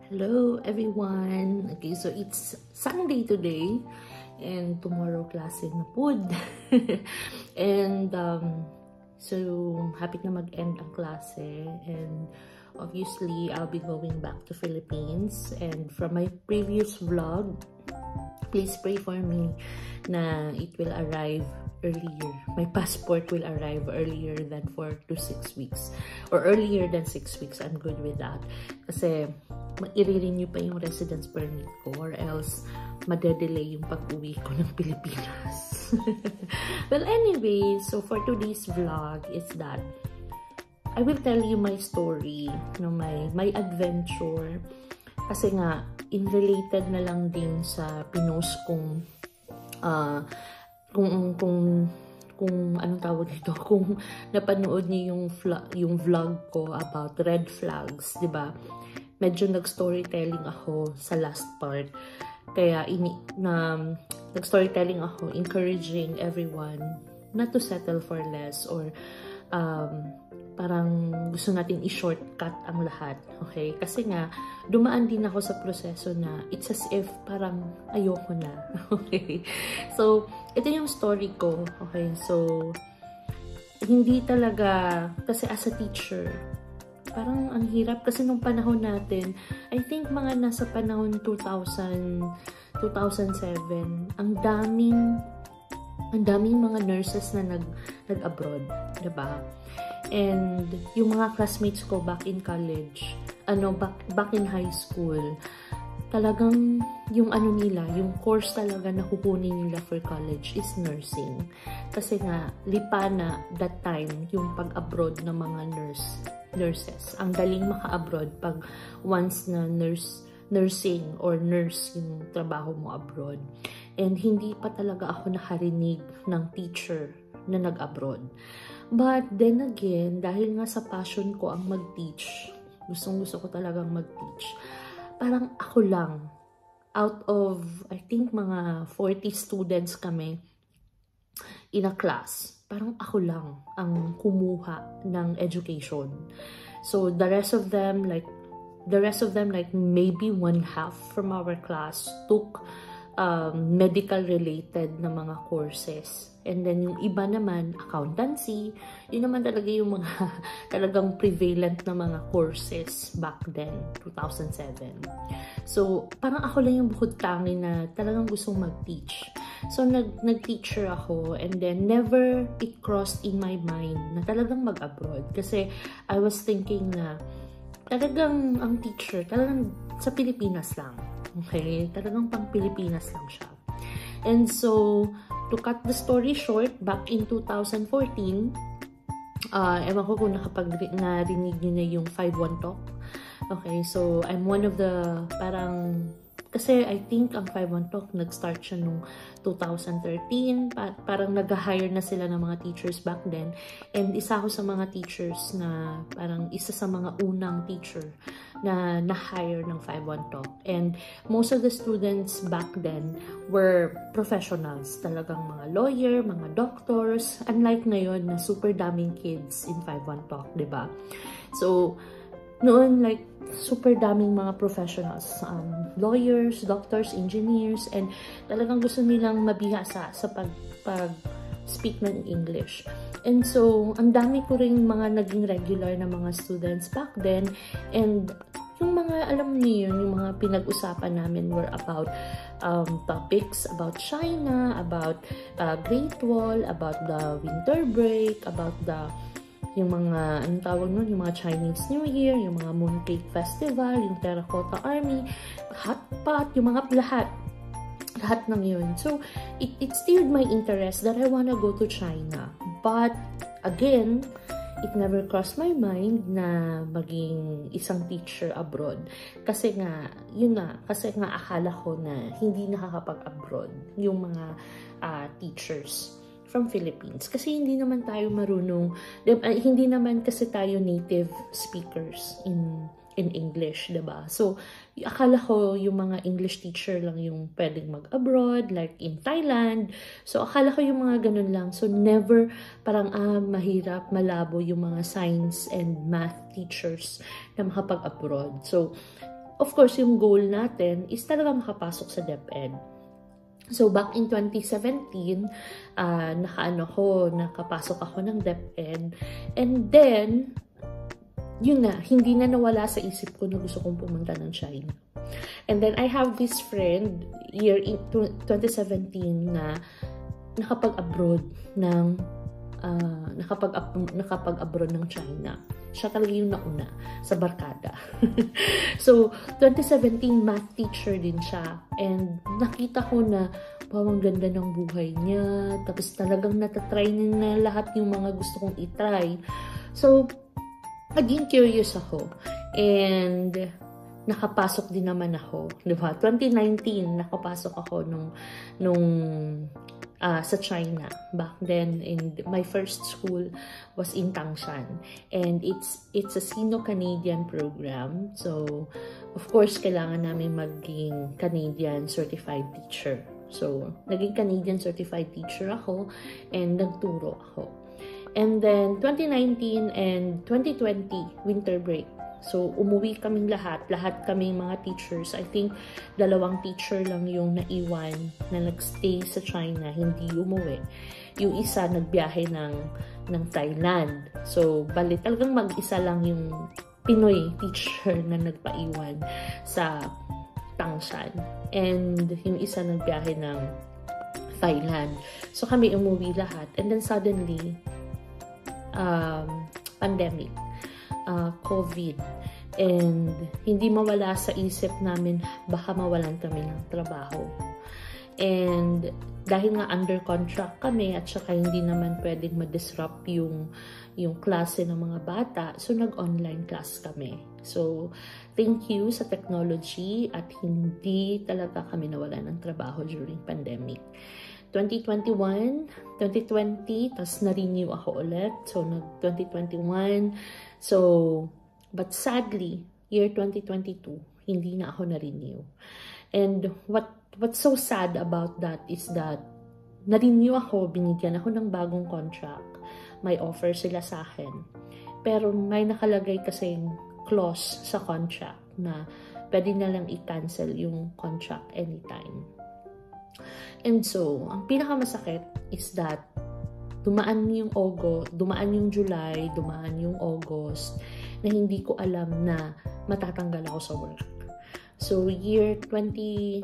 Hello everyone. Okay, so it's Sunday today and tomorrow klase na pod. And so happy na mag-end ang klase, and obviously I'll be going back to Philippines. And from my previous vlog, please pray for me na it will arrive earlier. My passport will arrive earlier than 4 to 6 weeks. Or earlier than 6 weeks. I'm good with that. Kasi i-renew pa yung residence permit ko, or else madedelay yung pag-uwi ko ng Pilipinas. Well, anyway, so for today's vlog is that I will tell you my story, my adventure. Kasi nga, in-related na lang din sa pinost kong kung anong tawag dito, kung napanood niyo yung vlog ko about red flags, 'di ba? Medyo nag-storytelling ako sa last part. Kaya nag-storytelling ako, encouraging everyone not to settle for less, or parang gusto natin i-shortcut ang lahat. Okay? Kasi nga, dumaan din ako sa proseso na it's as if parang ayoko na. Okay? So, ito yung story ko. Okay? So, hindi talaga, kasi as a teacher, parang ang hirap kasi nung panahon natin, I think mga nasa panahon 2007, ang daming mga nurses na nag-abroad, diba? And yung mga classmates ko back in college, back in high school, talagang yung yung course talaga na kukunin nila for college is nursing. Kasi nga, lipa na that time yung pag-abroad ng mga nurses. Ang daling maka-abroad pag once na nursing or nurse yung trabaho mo abroad. And hindi pa talaga ako nakarinig ng teacher na nag-abroad. But then again, dahil nga sa passion ko ang mag-teach, gustong-gusto ko talagang mag-teach, parang ako lang, out of, I think, mga 40 students kami in a class, parang ako lang ang kumuha ng education. So, the rest of them, like maybe one half from our class took medical-related na mga courses. And then, yung iba naman, accountancy, yun naman talaga yung mga talagang prevalent na mga courses back then, 2007. So, parang ako lang yung bukod tangi na talagang gustong mag-teach. So, nag-teacher ako, and then never it crossed in my mind na talagang mag-abroad. Kasi I was thinking na talagang ang teacher, talagang sa Pilipinas lang. Okay? Talagang pang Pilipinas lang siya. And so, to cut the story short, back in 2014, ewan ko kung narinig nyo na yung 5-1 talk. Okay, so I'm one of the kasi I think ang 5-1 talk nag-start siya nung 2013. Parang nag-hire na sila ng mga teachers back then. And isa ako sa mga teachers na parang isa sa mga unang teacher na na-hire ng 5-1 talk. And most of the students back then were professionals. Talagang mga lawyer, mga doctors. Unlike ngayon na super daming kids in 5-1 talk, diba? So, noon, like, super daming mga professionals, lawyers, doctors, engineers, and talagang gusto nilang mabihasa sa pag-speak ng English. And so, ang dami ko rin mga naging regular na mga students back then, and yung mga, alam niyo yun, yung mga pinag-usapan namin were about topics about China, about Great Wall, about the winter break, about yung mga, anong tawag nun, yung mga Chinese New Year, yung mga Mooncake Festival, yung Terracotta Army, Hot Pot, yung mga lahat ng yun. So, it stirred my interest that I wanna go to China. But, again, it never crossed my mind na maging isang teacher abroad. Kasi nga, kasi nga akala ko na hindi nakakapag-abroad yung mga teachers from Philippines. Kasi hindi naman tayo marunong, hindi naman kasi tayo native speakers in English, diba? So, akala ko yung mga English teacher lang yung pwedeng mag-abroad, like in Thailand. So, akala ko yung mga ganun lang. So, never parang, mahirap, malabo yung mga science and math teachers na makapag-abroad. So, of course, yung goal natin is talaga makapasok sa DepEd. So, back in 2017, nakapasok ako ng DepEd. And then, yun na, hindi na nawala sa isip ko na gusto kong pumunta ng China. And then, I have this friend, year 2017, na nakapag-abroad ng nakapag-abroad ng China. Siya talaga yung nauna sa barkada. So, 2017, math teacher din siya. And nakita ko na, wow, ang ganda ng buhay niya. Tapos talagang natatry niya na lahat yung mga gusto kong itry. So, naging curious ako. And nakapasok din naman ako. Diba? 2019, nakapasok ako sa China. Back then, my first school was in Tangshan. And it's a Sino-Canadian program. So, of course, kailangan namin maging Canadian certified teacher. So, naging Canadian certified teacher ako and nagturo ako. And then, 2019 and 2020, winter break. So, umuwi kaming lahat kaming mga teachers. I think, 2 teacher lang yung naiwan na nagstay sa China, hindi umuwi. Yung isa, nagbiyahe ng Thailand. So, bali, talagang mag-isa lang yung Pinoy teacher na nagpaiwan sa Tangshan. And yung isa, nagbiyahe ng Thailand. So, kami umuwi lahat. And then, suddenly, pandemic. COVID, and hindi mawala sa isip namin baka mawalan kami ng trabaho. And dahil nga under contract kami at saka hindi naman pwedeng ma-disrupt yung klase ng mga bata, so nag-online class kami. So, thank you sa technology at hindi talaga kami nawalan ng trabaho during pandemic. 2021, 2020, tapos na-renew ako ulit. So, nag-2021. So, but sadly, year 2022, hindi na ako na-renew. And what's so sad about that is that na-renew ako, binigyan ako ng bagong contract. May offer sila sa akin. Pero may nakalagay kasing clause sa contract na pwede na lang i-cancel yung contract anytime. And so, ang pinakamasakit is that dumaan yung July, dumaan yung August, na hindi ko alam na matatanggal ako sa work. So, year 2021,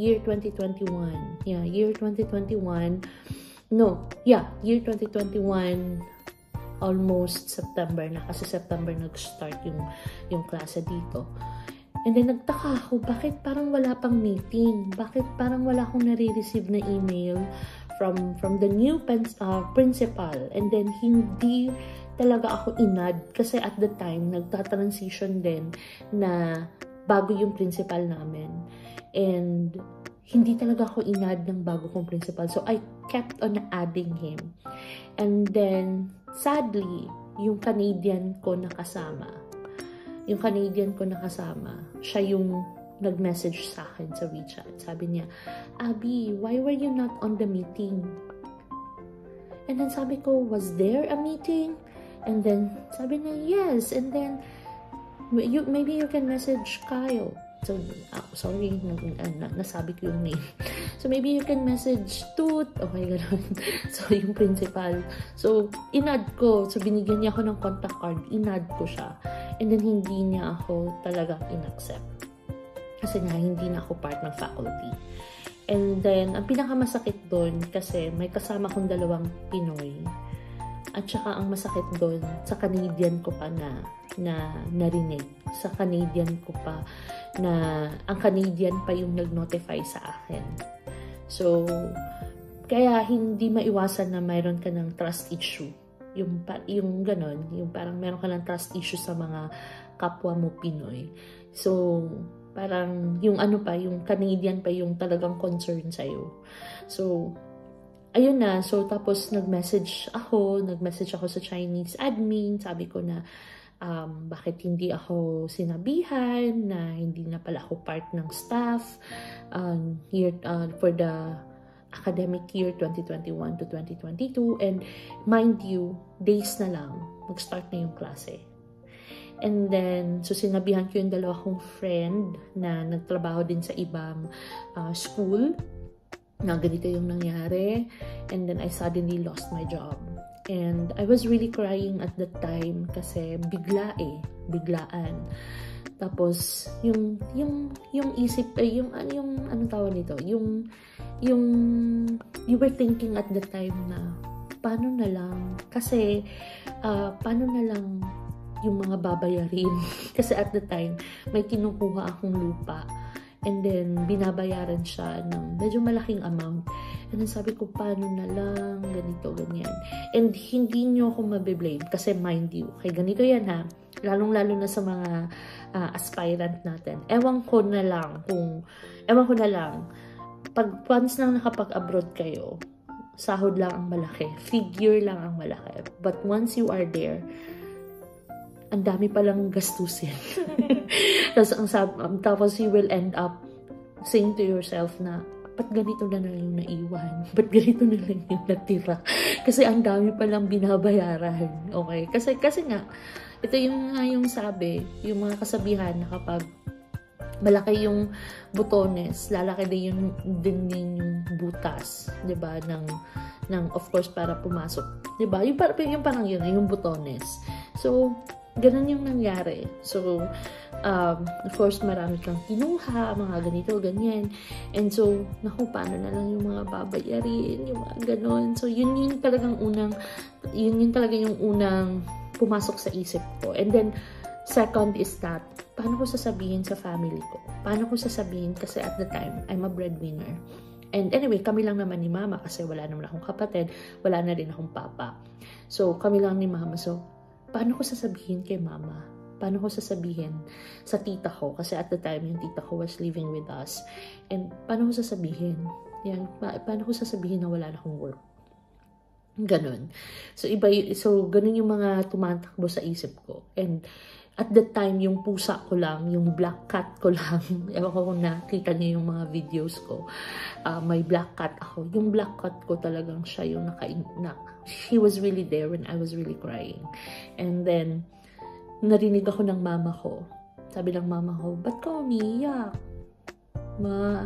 almost September na, kasi September nag-start yung klase dito. And then, nagtaka ako, bakit parang wala pang meeting? Bakit parang wala akong nare-receive na email from the new principal? And then, hindi talaga ako inad. Kasi at the time, nagta-transition din na bago yung principal namin. And hindi talaga ako inad ng bago kong principal. So, I kept on adding him. And then, sadly, yung Canadian ko nakasama, siya yung nag-message sa akin sa WeChat. Sabi niya, Abby, why were you not on the meeting? And then sabi ko, was there a meeting? And then sabi niya, yes. And then, maybe you can message Kyle. So, sorry, nasabi ko yung name. So, maybe you can message Toot. Okay, gano'n. So, yung principal. So, inad ko. So, binigyan niya ako ng contact card. Inad ko siya. And then, hindi niya ako talagang in-accept. Kasi nga, hindi na ako part ng faculty. And then, ang pinakamasakit doon, kasi may kasama kong 2 Pinoy. At saka, ang masakit doon, sa Canadian ko pa na narinig. Sa Canadian ko pa na ang Canadian pa yung nag-notify sa akin. So, kaya hindi maiwasan na mayroon ka ng trust issue. Yung ganon, yung parang meron ka ng trust issue sa mga kapwa mo Pinoy. So, parang yung yung Canadian pa yung talagang concern sa'yo. So, ayun na. So, tapos nag-message ako sa Chinese admin. Sabi ko na, bakit hindi ako sinabihan na hindi na pala ako part ng staff for the academic year 2021 to 2022. And mind you, days na lang, mag-start na yung klase. And then, so sinabihan ko yung dalawa kong friend na nagtrabaho din sa ibang school na ganito yung nangyari. And then, I suddenly lost my job. And I was really crying at that time kasi biglaan. Tapos, yung isip, anong tawag nito? Yung, you were thinking at the time na, paano na lang? Kasi, paano na lang yung mga babayarin? Kasi at the time, may kinukuha akong lupa. And then, binabayaran siya ng medyo malaking amount. And then sabi ko, paano na lang? Ganito, ganyan. And hindi nyo ako mabiblame. Kasi mind you, kay ganito yan ha. Lalong-lalo na sa mga aspirant natin. Ewan ko na lang, pag once na nakapag-abroad kayo, sahod lang ang malaki. Figure lang ang malaki. But once you are there, ang dami palang gastusin. Tapos you will end up saying to yourself na, ba't ganito na lang yung naiwan? Ba't ganito na lang yung natira? Kasi ang dami palang binabayaran. Okay? Kasi nga, ito yung sabi, yung mga kasabihan na kapag malaki yung butones, lalaki din yung butas, 'di ba? Ng of course para pumasok, 'di ba? Yung parang yun, yung butones. So, ganun yung nangyari. So, of course, marami kang kinuha, mga ganito, ganyan. And so, naku, paano na lang yung mga babayarin, yung mga ganon. So, yun yung talaga yung unang pumasok sa isip ko. And then, second is that, paano ko sasabihin sa family ko? Paano ko sasabihin? Kasi at the time, I'm a breadwinner. And anyway, kami lang naman ni mama kasi wala naman akong kapatid, wala na rin akong papa. So, kami lang ni mama. So, paano ko sasabihin kay mama? Paano ko sasabihin sa tita ko? Kasi at the time, yung tita ko was living with us. And paano ko sasabihin? Paano ko sasabihin na wala na akong work? Ganon. So, ganun yung mga tumatakbo sa isip ko. And at that time, yung pusa ko lang, yung black cat ko lang, ewan ko kung nakita niyo yung mga videos ko, may black cat ako. Yung black cat ko talagang siya yung she was really there when I was really crying. And then, narinig ako ng mama ko. Sabi ng mama ko, ba't ka umiiyak? Ma,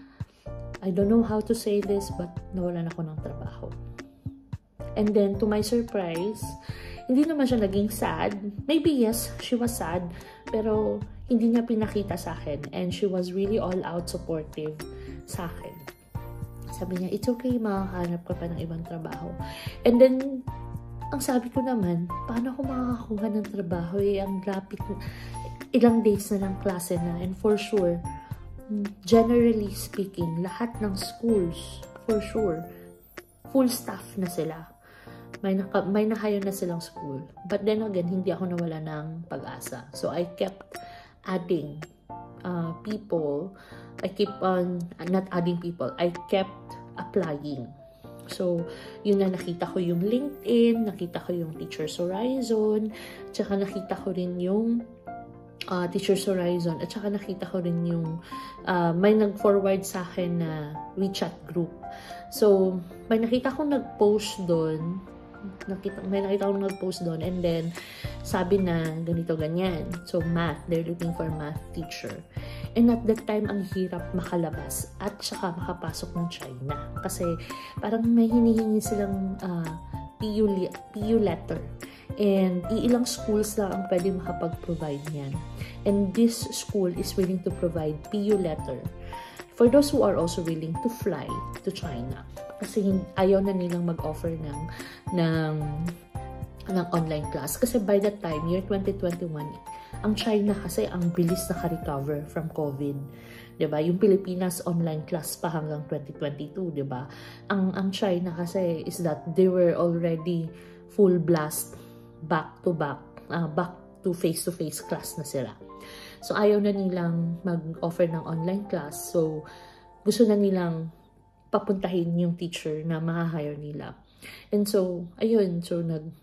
I don't know how to say this, but nawalan ako ng trabaho. And then, to my surprise, hindi naman siya naging sad. Maybe yes, she was sad, pero hindi niya pinakita sa akin. And she was really all-out supportive sa akin. Sabi niya, it's okay, makakahanap ka pa ng ibang trabaho. And then, ang sabi ko naman, paano ako makakakuha ng trabaho? Ang lapit, ilang days na lang klase na. And for sure, generally speaking, lahat ng schools, for sure, full staff na sila. May na-hire na silang school. But then again, hindi ako nawala ng pag-asa. So, I kept adding people. I keep on, not adding people, I kept applying. So, yun na nakita ko yung LinkedIn, nakita ko yung Teachers Horizon, tsaka nakita ko rin yung Teachers Horizon, at saka nakita ko rin yung may nag-forward sa akin na WeChat group. So, may nakita ko nag-post doon, may nakita akong nag-post doon, and then sabi na ganito ganyan. So math, they're looking for math teacher. And at that time, ang hirap makalabas at saka makapasok ng China. Kasi parang may hinihingi silang PU letter. And ilang schools lang ang pwede makapag-provide niyan. And this school is willing to provide PU letter for those who are also willing to fly to China. Kasi ayaw na nilang mag-offer ng online class. Kasi by that time, year 2021, ang China kasi ang bilis naka-recover from COVID. 'Di ba? Yung Pilipinas online class pa hanggang 2022, 'di ba? Ang China kasi is that they were already full blast back to face-to-face class na sila. So ayaw na nilang mag-offer ng online class. So gusto na nilang papuntahin yung teacher na ma-hire nila. And so, ayun. So,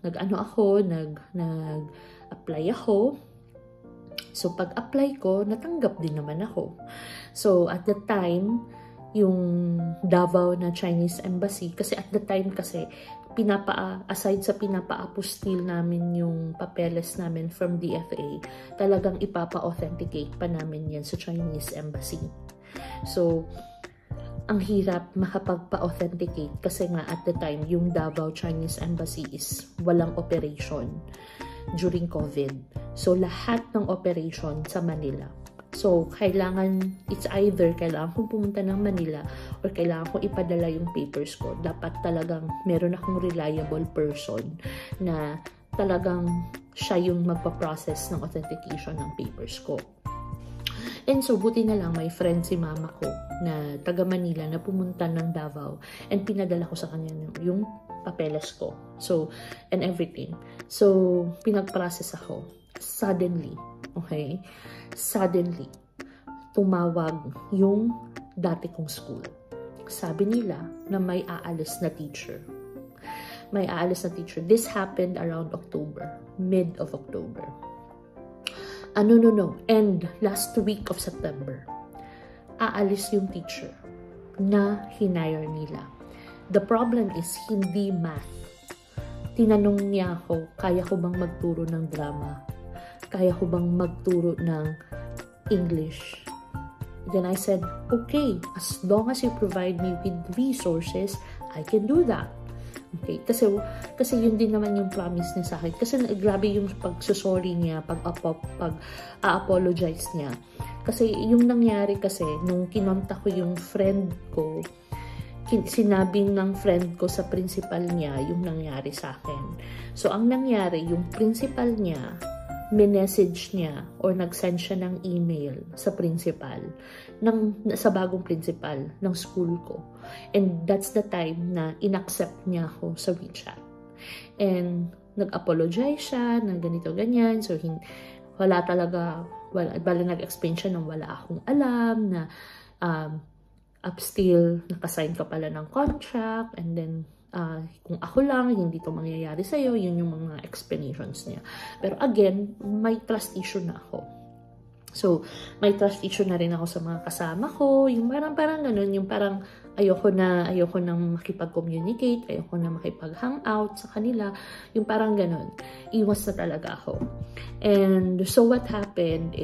nag-apply ako. So, pag-apply ko, natanggap din naman ako. So, at the time, yung Davao na Chinese Embassy, kasi at the time kasi, aside sa pinapa-apostille namin yung papeles namin from DFA, talagang ipapa-authenticate pa namin yan sa Chinese Embassy. So, ang hirap makapagpa-authenticate kasi nga at the time, yung Davao Chinese Embassy is walang operation during COVID. So, lahat ng operation sa Manila. So, it's either kailangan kong pumunta ng Manila or kailangan kong ipadala yung papers ko. Dapat talagang meron akong reliable person na talagang siya yung magpa-process ng authentication ng papers ko. And so, buti na lang may friend si mama ko na taga Manila na pumunta ng Davao and pinadala ko sa kanya yung papeles ko. So, and everything. So, pinag-process ako. Suddenly, tumawag yung dati kong school. Sabi nila na may aalis na teacher. This happened around October, mid of October. And last week of September, aalis yung teacher na hinire nila. The problem is, hindi math. Tinanong niya ako, kaya ko bang magturo ng drama? Kaya ko bang magturo ng English? Then I said, okay, as long as you provide me with resources, I can do that. Okay, kasi yun din naman yung promise niya sa akin. Kasi grabe yung pagsusorry niya, pag-apologize niya. Kasi yung nangyari kasi, nung kinontak ko yung friend ko, sinabi ng friend ko sa principal niya yung nangyari sa akin. So, ang nangyari, yung principal niya, minessage niya or nag-send siya ng email sa principal, sa bagong principal ng school ko. And that's the time na inaccept niya ako sa WeChat. And nag-apologize siya na ganito, ganyan. So, nag-explain siya nang wala akong alam na still nakasign ka pala ng contract, and then kung ako lang, hindi to mangyayari sa'yo, yun yung mga explanations niya. Pero again, may trust issue na ako. So, may trust issue na rin ako sa mga kasama ko, yung parang ganun, yung parang ayoko na makipag-communicate, ayoko na makipag-hangout sa kanila, yung parang ganun. Iwas na talaga ako. And so what happened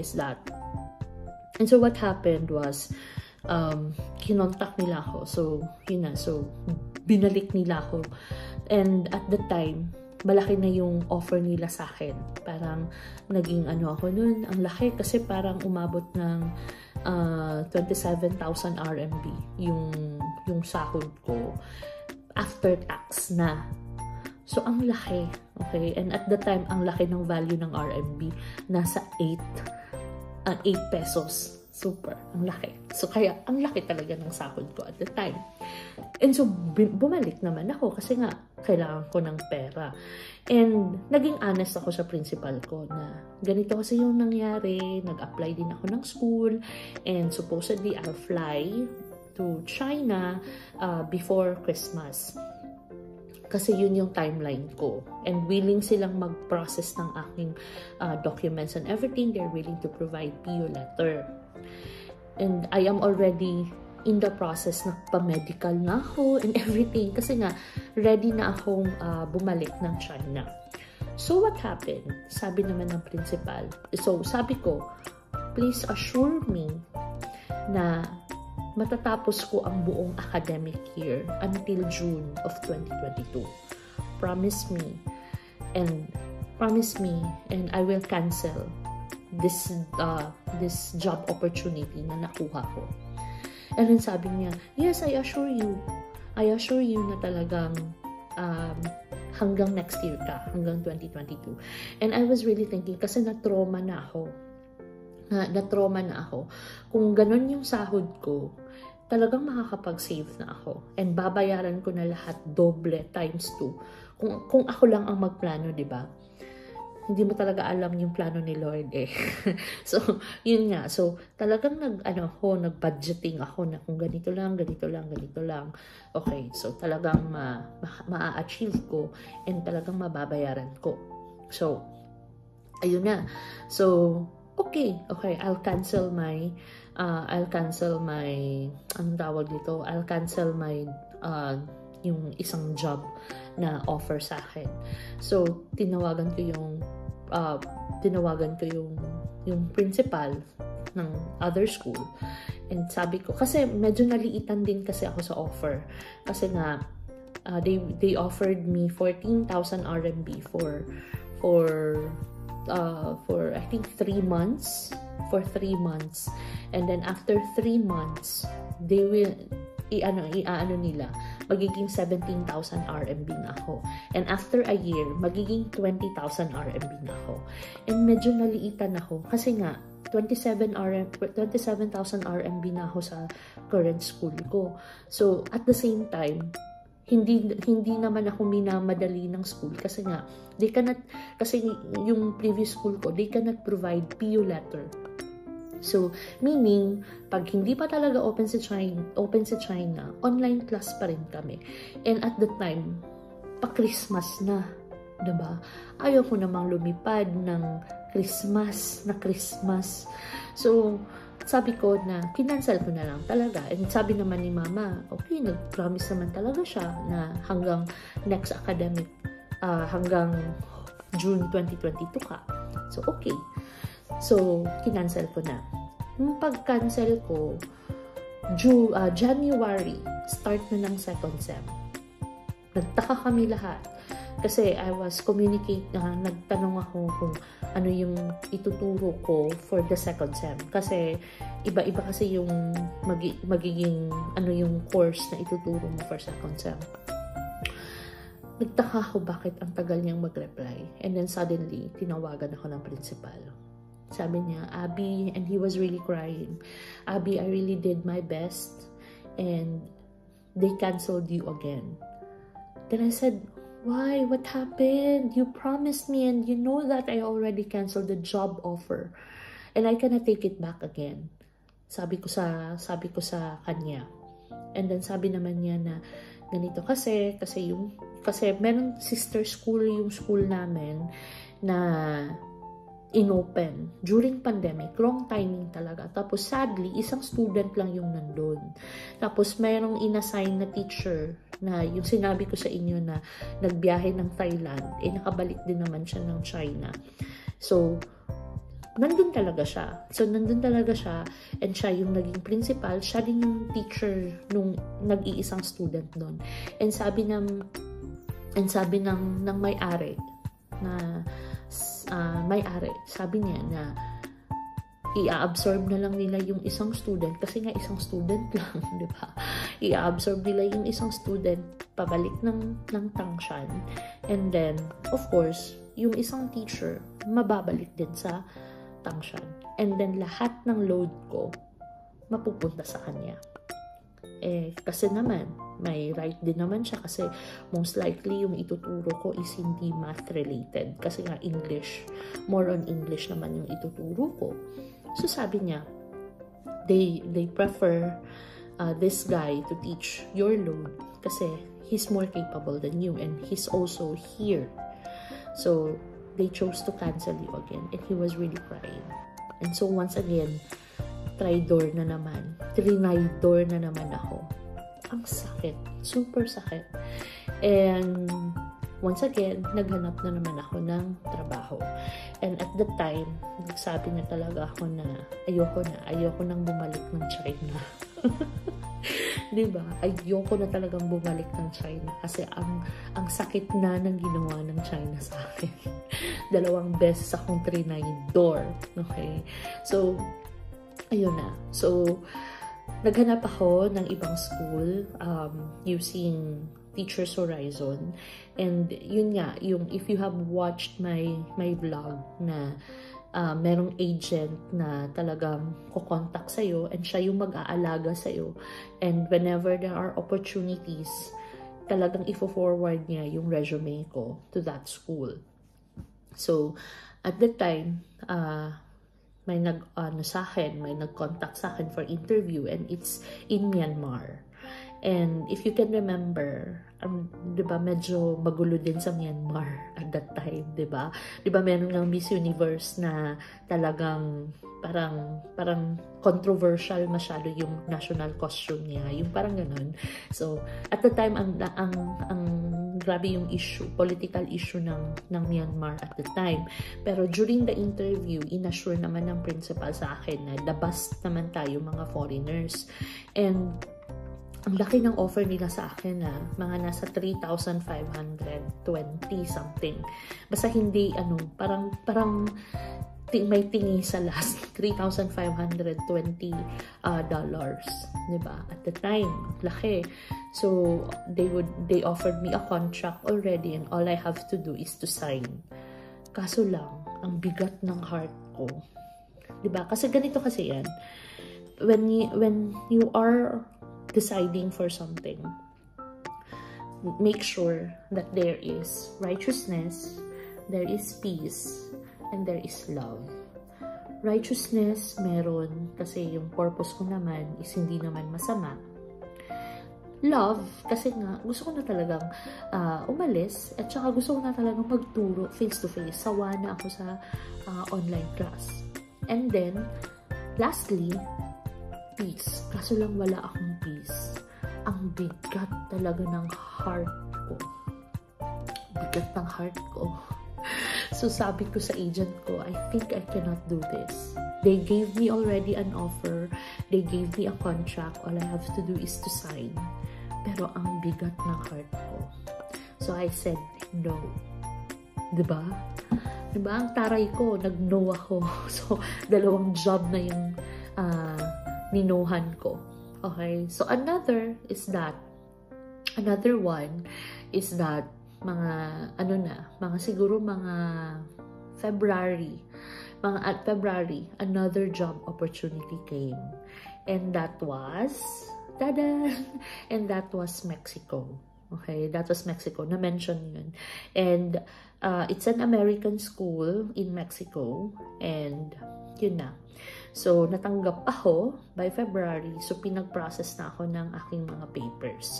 was, kinontak nila ako. So, yun na. So, binalik nila ako. And at the time, malaki na yung offer nila sa akin. Parang naging ako nun, ang laki kasi parang umabot ng 27,000 RMB yung sahod ko after tax na. So, ang laki. Okay? And at the time, ang laki ng value ng RMB. Nasa 8 pesos. Super. Ang laki. So, kaya, ang laki talaga ng sahod ko at the time. And so, bumalik naman ako kasi nga, kailangan ko ng pera. And, naging honest ako sa principal ko na ganito kasi yung nangyari. Nag-apply din ako ng school. And supposedly, I'll fly to China before Christmas. Kasi yun yung timeline ko. And willing silang mag-process ng aking documents and everything. They're willing to provide PO letter. And I am already in the process na pa-medical na ako and everything. Kasi nga, ready na akong bumalik ng China. So, what happened? Sabi naman ng principal. So, sabi ko, please assure me na matatapos ko ang buong academic year until June of 2022. Promise me and I will cancel this job opportunity na nakuha ko. And then sabi niya, yes, I assure you na talagang hanggang next year ka, hanggang 2022. And I was really thinking, kasi na-trauma na ako. Kung ganun yung sahod ko, talagang makakapag-save na ako. And babayaran ko na lahat doble times 2. Kung ako lang ang magplano, di ba? Hindi mo talaga alam yung plano ni Lord eh. So, yun nga. So, talagang nag-budgeting ako na kung ganito lang. Okay, so talagang ma-achieve ko and talagang mababayaran ko. So, ayun na. So, okay, I'll cancel my anong tawag dito? I'll cancel my yung isang job na offer sa akin. So, tinawagan ko yung principal ng other school. And sabi ko, kasi medyo naliitan din kasi ako sa offer. Kasi nga, they offered me 14,000 RMB for I think 3 months. For 3 months. And then after 3 months, they will iaano nila, magiging 17,000 RMB na ako. And after a year, magiging 20,000 RMB na ako. And medyo naliitan ako kasi nga 27,000 RMB na ako sa current school ko. So at the same time, hindi naman ako minamadali ng school kasi nga kasi yung previous school ko, they cannot provide PU letter. So, meaning, pag hindi pa talaga open sa China, online class pa rin kami. And at the time, pa-Christmas na, diba? Ayaw ko namang lumipad ng Christmas. So, sabi ko na, kinancel ko na lang talaga. And sabi naman ni Mama, okay, nag-promise naman talaga siya na hanggang next academic, hanggang June 2022 ka. So, okay. So, kinancel ko na. Nung pag-cancel ko, January, start na ng second sem. Nagtaka kami lahat. Kasi I was nagtanong ako kung ano yung ituturo ko for the second sem. Kasi iba-iba kasi yung magiging yung course na ituturo mo for second sem. Nagtaka ako bakit ang tagal niyang mag-reply. And then suddenly, tinawagan ako ng principal. Sabi niya, Abby, and he was really crying, Abby, I really did my best and they canceled you again. Then I said, why? What happened? You promised me and you know that I already canceled the job offer and I cannot take it back again. Sabi ko sa kanya. And then sabi naman niya na ganito kasi meron sister school yung school namin na inopen during pandemic, wrong timing talaga. Tapos sadly, isang student lang yung nandun. Tapos mayroong inassign na teacher na yung sinabi ko sa inyo na nagbiyahe ng Thailand, nakabalik din naman siya ng China. So, nandun talaga siya. And siya yung naging principal, siya din yung teacher nung nag-iisang student doon. And sabi ng may-ari na sabi niya na i-absorb na lang nila yung isang student kasi nga isang student lang, di ba? I-absorb nila yung isang student pabalik ng Tangshan, and then of course yung isang teacher mababalik din sa Tangshan, and then lahat ng load ko mapupunta sa kanya. Kasi naman, may right din naman siya kasi most likely yung ituturo ko is hindi math related. Kasi nga English, more on English naman yung ituturo ko. So sabi niya, they prefer this guy to teach your load kasi he's more capable than you and he's also here. So they chose to cancel you again and he was really crying. And so once again, trinidor na naman ako. Ang sakit. Super sakit. And once again, naghanap na naman ako ng trabaho. And at the time, nagsabi na talaga ako na ayoko nang bumalik ng China. Diba? Ayoko na talagang bumalik ng China kasi ang sakit na ng ginawa ng China sa akin. 2 beses akong trinidor. Okay? So, ayun na. So, naghanap ako ng ibang school using Teachers Horizon. And yun nga, if you have watched my vlog na merong agent na talagang kukontak sa'yo and siya yung mag-aalaga sa'yo. And whenever there are opportunities, talagang ifo-forward niya yung resume ko to that school. So, at the time, may nag-contact sa akin for interview and it's in Myanmar. And if you can remember, diba medyo magulo din sa Myanmar at that time, diba? Diba meron ng Miss Universe na talagang parang controversial masyado yung national costume niya, yung parang ganun. So, at the time, ang grabe yung issue, political issue ng Myanmar at the time. Pero during the interview, inassure naman ng principal sa akin na the best naman tayo mga foreigners. And ang laki ng offer nila sa akin na mga nasa 3,520 something. Basta hindi, parang may tingi sa last $3,520 dollars, diba? At the time, laki. So they offered me a contract already and all I have to do is to sign. Kaso lang, ang bigat ng heart ko, diba? Kasi ganito kasi yan. When you are deciding for something, make sure that there is righteousness, there is peace, and there is love. Righteousness, meron, kasi yung purpose ko naman is hindi naman masama. Love, kasi nga, gusto ko na talagang umalis, at saka gusto ko na talagang magturo face-to-face. Sawa na ako sa online class. And then, lastly, peace. Kaso lang wala akong peace. Ang bigat talaga ng heart ko. Bigat ng heart ko. So sabi ko sa agent ko, I think I cannot do this. They gave me already an offer. They gave me a contract. All I have to do is to sign. Pero ang bigat ng heart ko. So I said, no. Diba? Diba? Ang taray ko, nag-no ako. So, 2 job na yung ninuhan ko. Okay? So, another one is that siguro mga February, another job opportunity came. And that was, Mexico. Okay? That was Mexico. Na-mention yun. And, it's an American school in Mexico. And, yun na. So, natanggap ako by February. So, pinag-process na ako ng aking mga papers.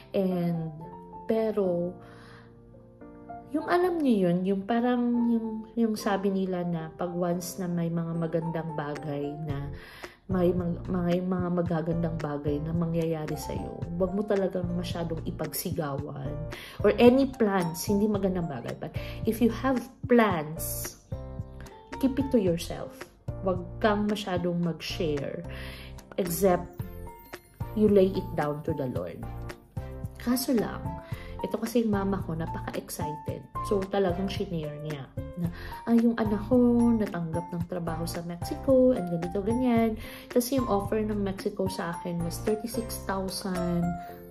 Pero, yung alam niyo yun, yung parang, yung sabi nila na pag once na may mga magandang bagay na, may mga magagandang bagay na mangyayari sa'yo, huwag mo talagang masyadong ipagsigawan. Or any plans, hindi magandang bagay. But if you have plans, keep it to yourself. Huwag kang masyadong mag-share except you lay it down to the Lord. Kaso lang, ito kasi yung mama ko, napaka-excited. So, talagang shinare niya na, yung anak ko natanggap ng trabaho sa Mexico and ganito, ganyan. Kasi yung offer ng Mexico sa akin was $36,000.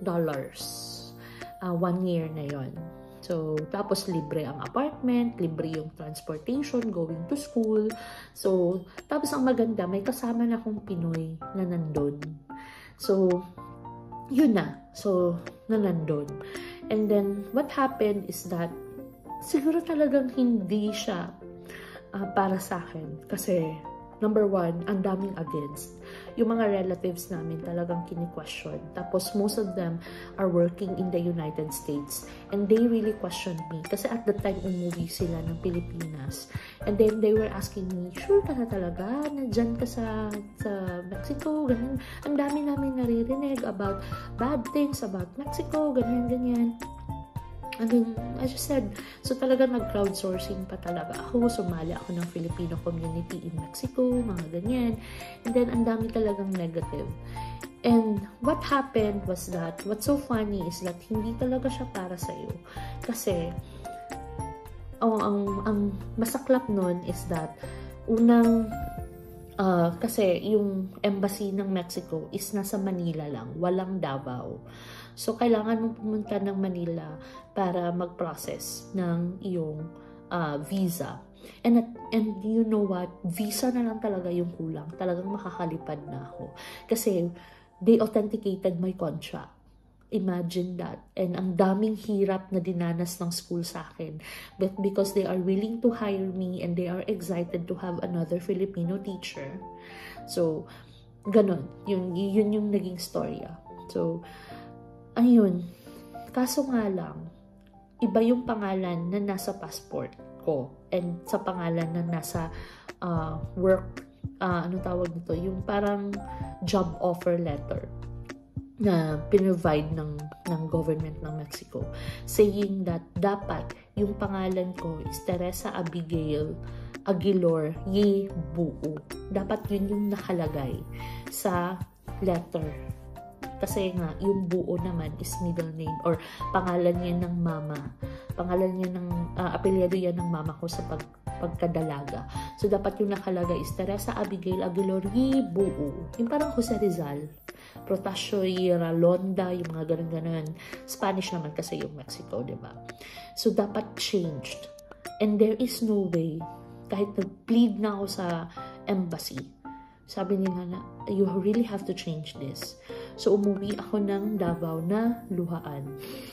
1 year na yon. So, tapos libre ang apartment, libre yung transportation, going to school. So, tapos ang maganda, may kasama na akong Pinoy na nandun. So, yun na. So, na nandun. And then, what happened is that, siguro talagang hindi siya para sa akin. Kasi, number one, ang daming against. Yung mga relatives namin talagang kini-question. Tapos, most of them are working in the United States. And they really questioned me. Kasi at the time, umuwi sila ng Pilipinas. And then, they were asking me, sure ka na talaga? Nandyan ka sa Mexico? Ganyan. Ang dami namin naririnig about bad things about Mexico. Ganyan, ganyan. And then, as you said, so talaga nag-crowdsourcing pa talaga ako. Sumali ako ng Filipino community in Mexico, mga ganyan. And then, ang dami talagang negative. And what happened was that, what's so funny is that hindi talaga siya para sa'yo. Kasi, ang masaklap nun is that, kasi yung embassy ng Mexico is nasa Manila lang, walang Davao. So, kailangan mong pumunta ng Manila para mag-process ng iyong visa. And you know what? Visa na lang talaga yung kulang. Talagang makakalipad na ako. Kasi, they authenticated my contract. Imagine that. And ang daming hirap na dinanas ng school sa akin. But because they are willing to hire me and they are excited to have another Filipino teacher. So, ganun. Yun yung naging storya. So, ayun. Kaso nga lang, iba yung pangalan na nasa passport ko and sa pangalan na nasa work, ano tawag nito? Yung parang job offer letter. na pinrovide ng government ng Mexico, saying that dapat yung pangalan ko is Teresa Abigail Aguilor Ye Buo. Dapat yun yung nakalagay sa letter. Kasi nga, yung Buo naman is middle name or pangalan niya ng mama. Pangalan niya ng, apelyido yan ng mama ko sa pagkadalaga. So, dapat yung nakalagay is Teresa Abigail Aguilor Ye Buo. Yung parang Jose Rizal, Protasio y Ralonda, yung mga ganun-ganun. Spanish naman kasi yung Mexico, diba? So, dapat changed. And there is no way, kahit nag-plead na ako sa embassy, sabi nila na, you really have to change this. So, umuwi ako ng Davao na luhaan.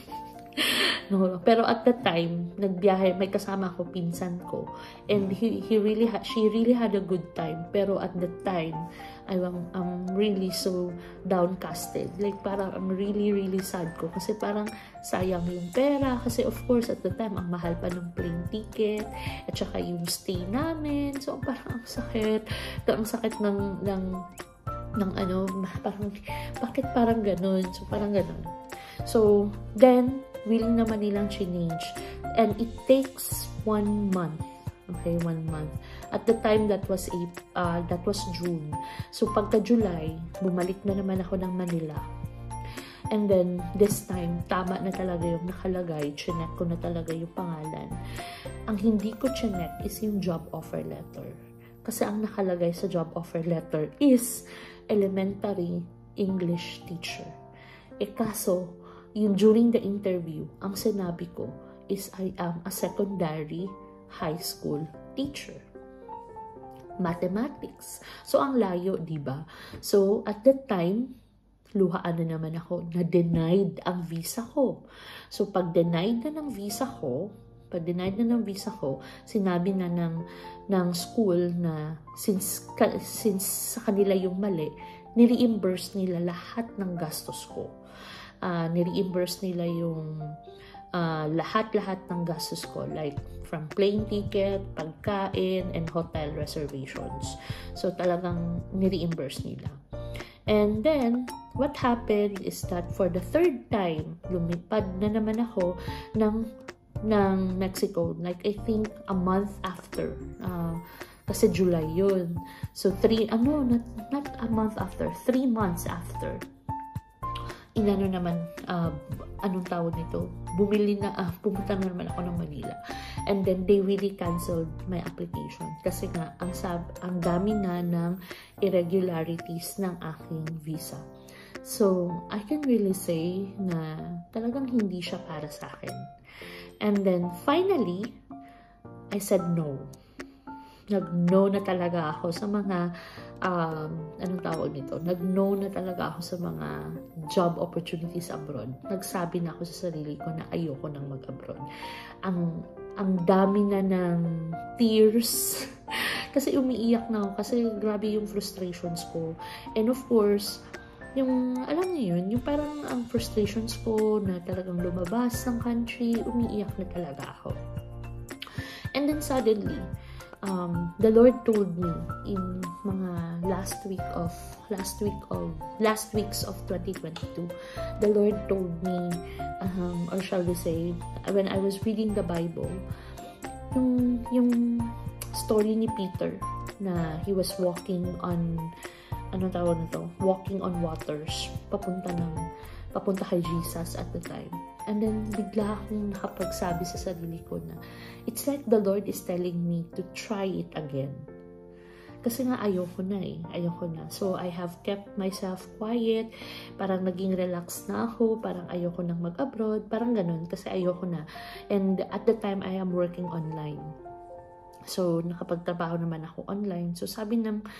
No, pero at the time, nagbiyahe, may kasama ako, pinsan ko. And she really had a good time. Pero at the time, I'm really so downcasted. Like, parang I'm really, really sad ko. Kasi parang sayang yung pera. Kasi of course, at the time, ang mahal pa ng plane ticket. At saka yung stay namin. So, parang ang sakit. Ang sakit ng ano, parang, bakit parang ganun? So, parang ganun. So, then, willing naman nilang change. And it takes 1 month. Okay, 1 month. At the time, that was June. So, pagka July, bumalik na naman ako ng Manila. And then, this time, tama na talaga yung nakalagay. Chinek ko na talaga yung pangalan. Ang hindi ko chinek is yung job offer letter. Kasi ang nakalagay sa job offer letter is elementary English teacher. Kaso, yung during the interview, ang sinabi ko is I am a secondary high school teacher. Mathematics. So, ang layo, diba? So, at that time, luhaan na naman ako na denied ang visa ko. So, pag denied na ng visa ko, sinabi na ng school na since sa kanila yung mali, ni-reimburse nila lahat ng gastos ko. Ni-reimburse nila yung lahat-lahat ng gastos ko, like from plane ticket, pagkain, and hotel reservations. So, talagang ni-reimburse nila. And then, what happened is that for the 3rd time, lumipad na naman ako ng Mexico. Like, I think a month after. Kasi July yun. So, not a month after. 3 months after. Inano naman, anong tawag nito? Pumunta na naman ako ng Manila. And then, they really canceled my application. Kasi nga, ang dami na ng irregularities ng aking visa. So, I can really say na talagang hindi siya para sa akin. And then, finally, I said no. Nag-no na talaga ako sa mga, anong tawag nito? Nag-no na talaga ako sa mga job opportunities abroad. Nagsabi na ako sa sarili ko na ayoko nang mag-abroad. Ang dami na ng tears. Kasi umiiyak na ako. Kasi grabe yung frustrations ko. And of course, yung, alam niyo yun, yung parang ang frustrations ko na talagang lumabas ng country, umiiyak na talaga ako. And then suddenly, the Lord told me in mga last weeks of 2022, the Lord told me, or shall we say, when I was reading the Bible, yung story ni Peter na he was walking on, anong tawag nito? Walking on waters, papunta kay Jesus at the time. And then, bigla akong nakapagsabi sa sarili ko na, it's like the Lord is telling me to try it again. Kasi nga, ayoko na. So, I have kept myself quiet. Parang naging relaxed na ako. Parang ayoko nang mag-abroad. Parang ganun. Kasi ayoko na. And at the time, I am working online. So, nakapagtrabaho naman ako online. So, sabi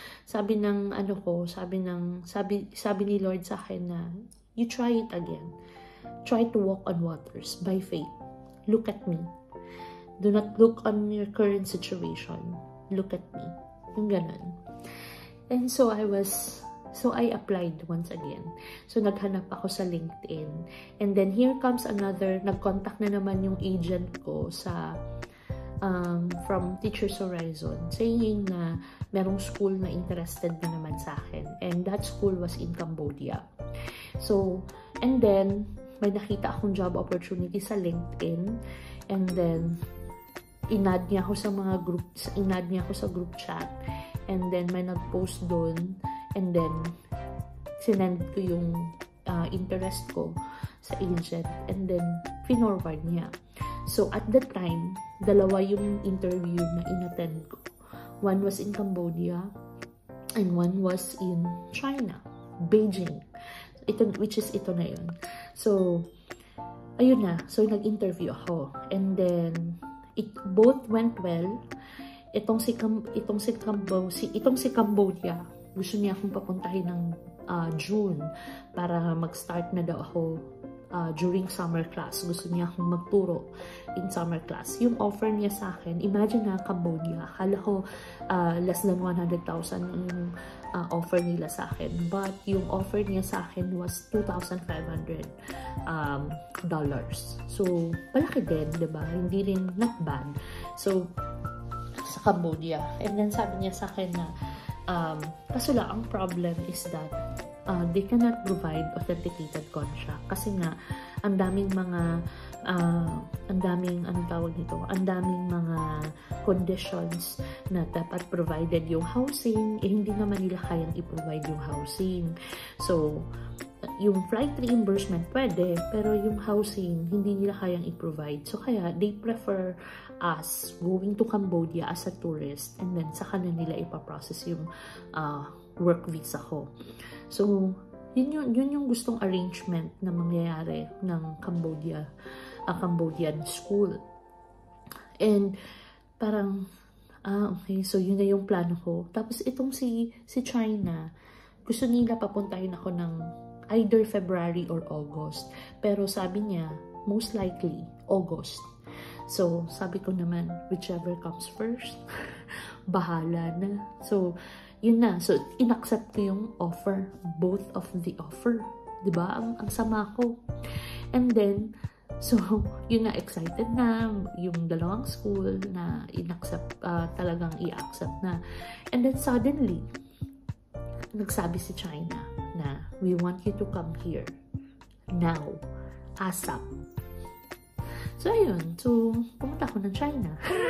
ni Lord sa akin na, you try it again. Try to walk on waters by faith. Look at me. Do not look on your current situation. Look at me. Yung ganun. And so, I applied once again. So, naghanap ako sa LinkedIn. And then, here comes another, nag-contact na naman yung agent ko sa from Teachers Horizon saying na merong school na interested na naman sa akin. And that school was in Cambodia. So, and then, may nakita akong job opportunity sa LinkedIn. And then, inad niya ako sa mga groups, inad niya ako sa group chat. And then, may nag-post doon. And then, sinend ko yung interest ko sa agent. And then, finorward niya. So, at that time, dalawa yung interview na inattend ko. One was in Cambodia, and one was in China, Beijing. Which is ito na yun. So, ayun na. So, nag-interview ako. And then, both went well. Itong si Cambodia, gusto niya akong papuntahin ng June para mag-start na daw ako during summer class. Gusto niya akong magturo in summer class. Yung offer niya sa akin, imagine na Cambodia. Akala ko less than 100,000 yung offer nila sa akin. But yung offer niya sa akin was $2,500. So, malaki din, diba? Hindi rin, not bad. So, sa Cambodia. And then sabi niya sa akin na kaso lang, ang problem is that they cannot provide authenticated contract kasi nga ang daming mga anong tawag nito, ang daming mga conditions na dapat provided yung housing, hindi naman nila kayang i-provide yung housing. So, yung flight reimbursement pwede, pero yung housing hindi nila kayang i-provide. So, kaya they prefer us going to Cambodia as a tourist and then saka na nila ipaprocess yung work visa ko. So, yun yung gustong arrangement na mangyayari ng Cambodian school. And parang, okay, so yun na yung plano ko. Tapos itong si China, gusto nila papuntahin ako ng either February or August. Pero sabi niya, most likely, August. So, sabi ko naman, whichever comes first, bahala na. So, yun na. So, inaccept ko yung offer. Both of the offer. Diba? Ang sama ko. And then, so, yun na, excited na. Yung dalawang school na inaccept, talagang i-accept na. And then, suddenly, nagsabi si China na, we want you to come here. Now. ASAP. So, ayun. So, pumunta ako ng China.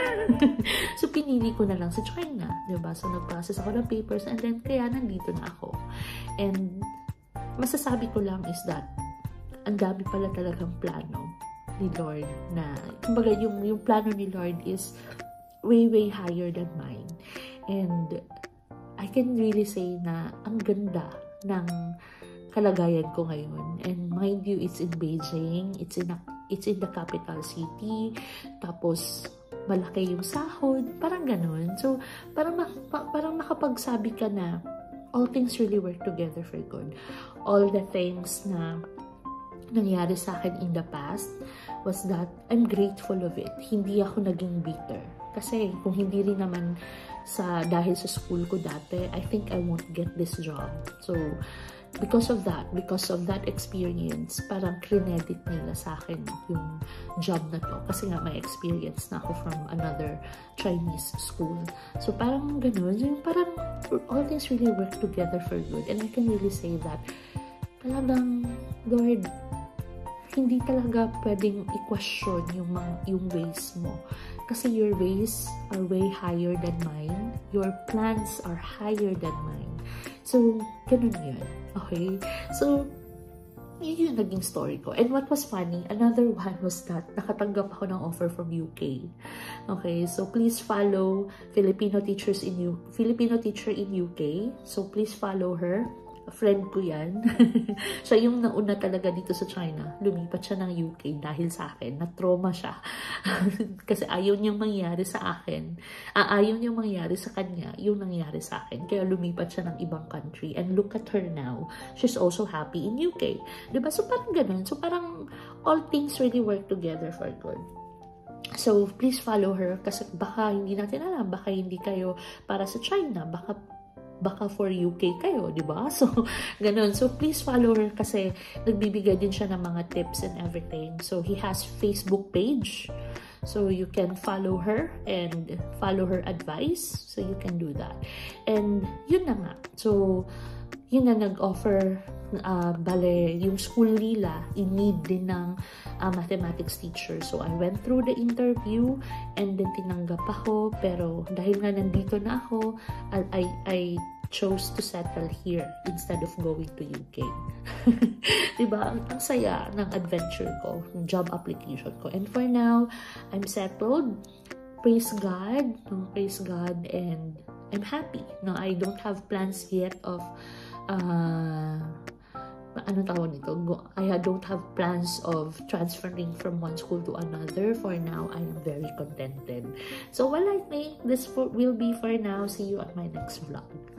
So, pinili ko na lang si China. Diba? So, nag-process ako ng papers and then, kaya nandito na ako. And, masasabi ko lang is that, ang dami pala talagang plano ni Lord na, kumbaga, yung plano ni Lord is way, way higher than mine. And, I can really say na, ang ganda ng kalagayan ko ngayon. And mind you, it's in Beijing, it's in the capital city, tapos malaki yung sahod, parang ganun. So, parang makapagsabi ka na all things really work together for good. All the things na nangyari sa akin in the past was that I'm grateful of it. Hindi ako naging bitter. Kasi kung hindi rin naman dahil sa school ko dati, I think I won't get this job. So, because of that experience, parang credit nila sa akin yung job na to. Kasi nga may experience na ako from another Chinese school. So parang ganun, yung parang all things really work together for good. And I can really say that talagang, Lord, hindi talaga pwedeng i-question yung ways mo. Kasi your ways are way higher than mine. Your plans are higher than mine. So, ganun yun. Okay? So, yun yung naging story ko. And what was funny, another one was that nakatanggap ako ng offer from UK. Okay? So, please follow Filipino teacher in UK. So, please follow her. Friend ko yan. Siya yung nauna talaga dito sa China. Lumipat siya ng UK dahil sa akin. Na-trauma siya. Kasi ayaw niyang mangyari sa akin. Ayaw niyang mangyari sa kanya yung nangyari sa akin. Kaya lumipat siya ng ibang country. And look at her now. She's also happy in UK. Diba? So parang ganun. So parang all things really work together for good. So please follow her kasi baka hindi natin alam. Baka hindi kayo para sa China. Baka baka for UK kayo, di ba? So, ganun. So, please follow her kasi nagbibigay din siya ng mga tips and everything. So, he has Facebook page. So, you can follow her and follow her advice. So, you can do that. And, yun na nga. So, yun na nag-offer, bale, yung school nila, in need din ng mathematics teacher. So, I went through the interview and then tinanggap ako. Pero, dahil nga nandito na ako, I chose to settle here instead of going to UK. Diba? Ang saya ng adventure ko, ng job application ko. And for now, I'm settled. Praise God. Praise God. And I'm happy. No, I don't have plans yet of ano tawag nito? I don't have plans of transferring from one school to another. For now, I am very contented. So, well, I think this will be for now. See you at my next vlog.